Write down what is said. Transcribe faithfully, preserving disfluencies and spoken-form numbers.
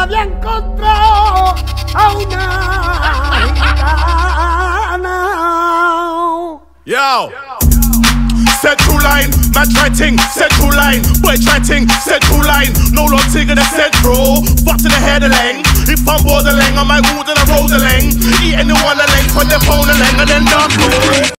todavía encontró a una gitana. Yo. Central line, man try ting, central line, boy try ting, central line, no long tigger the central, fuck to the head of lang, if I'm bored the lang, I might wood and I roll the lang, eat anyone the lang, put their phone the lang and then done.